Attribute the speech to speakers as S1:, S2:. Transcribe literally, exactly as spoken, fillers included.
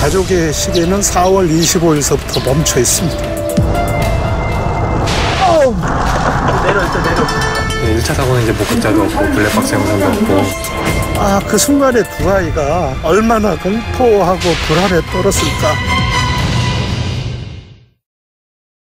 S1: 가족의 시계는 사월 이십오일서부터 멈춰 있습니다.
S2: 어우. 내려 일단 내려.
S3: 네, 일 차 사고는 이제 목격자도 없고 블랙박스 영상도 없고.
S1: 아, 그 순간에 두 아이가 얼마나 공포하고 불안에 떨었을까.